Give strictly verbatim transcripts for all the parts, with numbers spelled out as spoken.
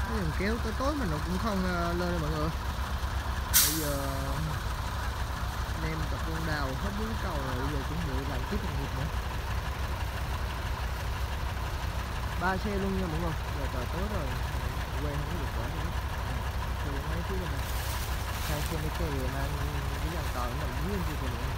Cái đường kéo tới tối mà nó cũng không uh, lên rồi mọi người. Bây giờ anh em tập con đào hết bốn cầu rồi, bây giờ chuẩn bị làm tiếp một nhịp nữa. Ba xe luôn nha mọi người. Giờ trời tối rồi, quên không có được quả nữa. Thì mấy phía bên này hai xe mấy cây mang cái dàn tàu nằm dưới bên kia nữa.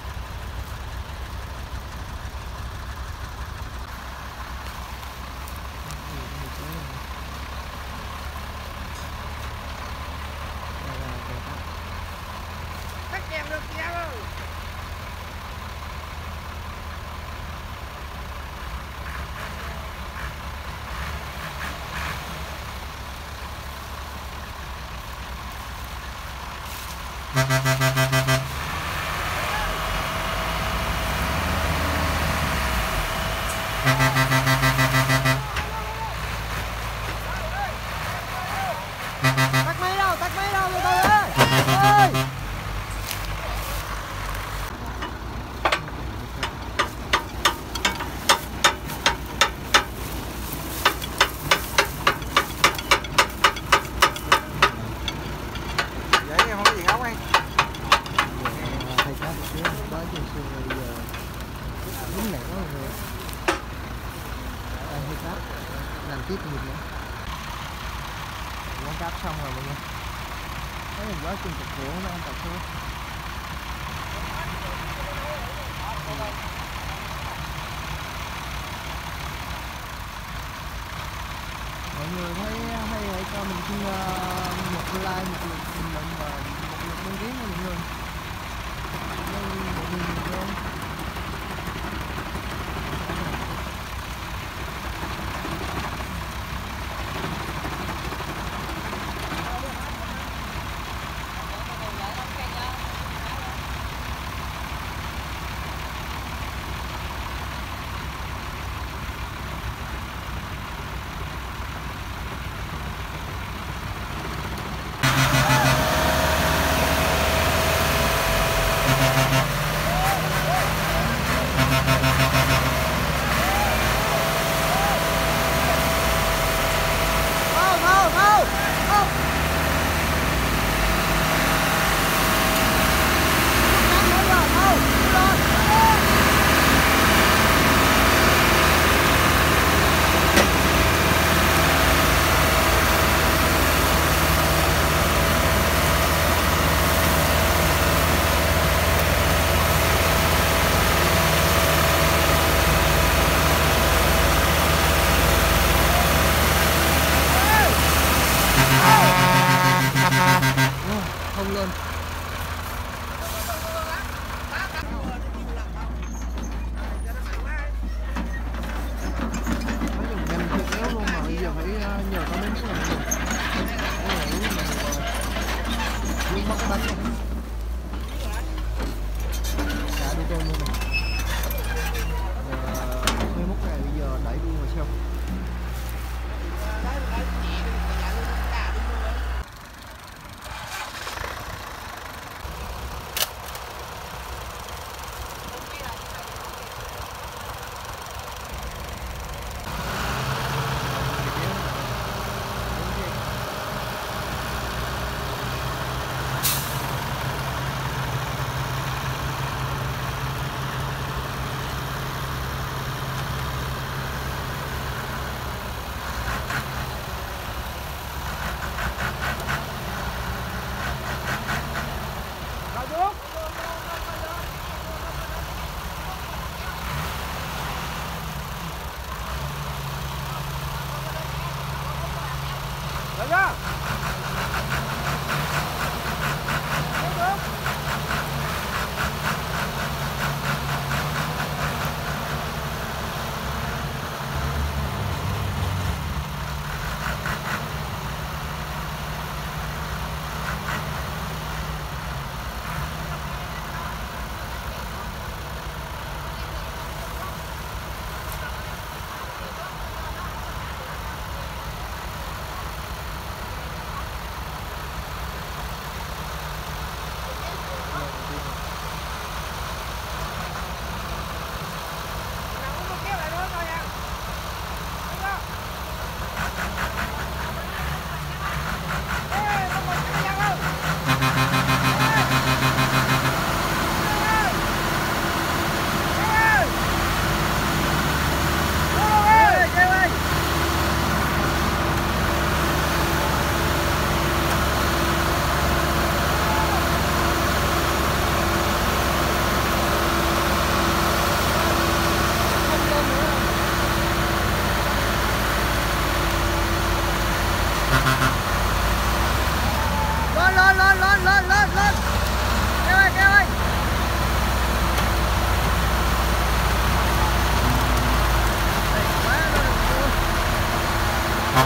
Tắt máy đâu, tắt máy đâu rồi tôi ơi. Ơi. Vậy em không có gì ngấu anh. Thầy cá một xíu, bới trên xương rồi bây giờ dính lẹ quá rồi. Đây thầy cá làm tiếp một nữa. Quán cáp xong rồi mọi người. Thấy mình quá chung cục của nó ăn tập xuống. Mọi người thấy hay hãy cho mình xin uh, một like, một lượt bình luận và một lượt đăng ký nha mọi người. Đây một nghìn người luôn. Không lên. Mấy đường nhanh chưa kéo luôn mà bây giờ phải nhờ có đến cái này. Luôn mất cái bánh rồi. Cả đi con luôn này. hai mươi mốt ngày bây giờ đẩy luôn rồi xong.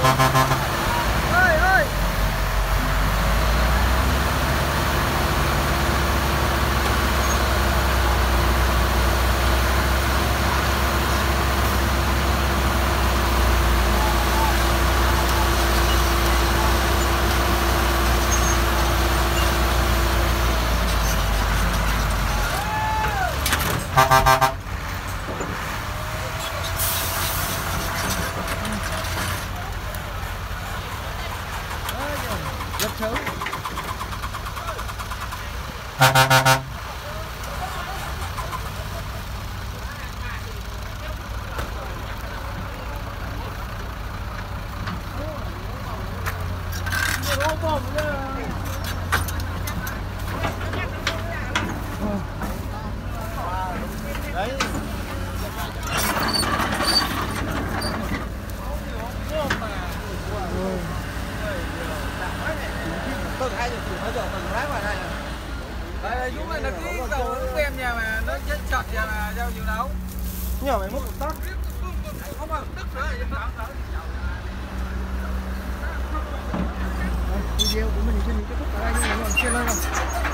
ơi ơi. Rất sớm. Đấy. Tôi hay được chủ nó giờ mình lái vào đây. Đây chú mày là cái dầu nó quen nhà mà nó chết chặt nhà mà giao nhiều đâu. Nhỏ mày mất một tóc. Không mà tức nữa thì nó đỡ. Video của mình xin kết thúc tại đây nhưng mà còn chưa lên rồi.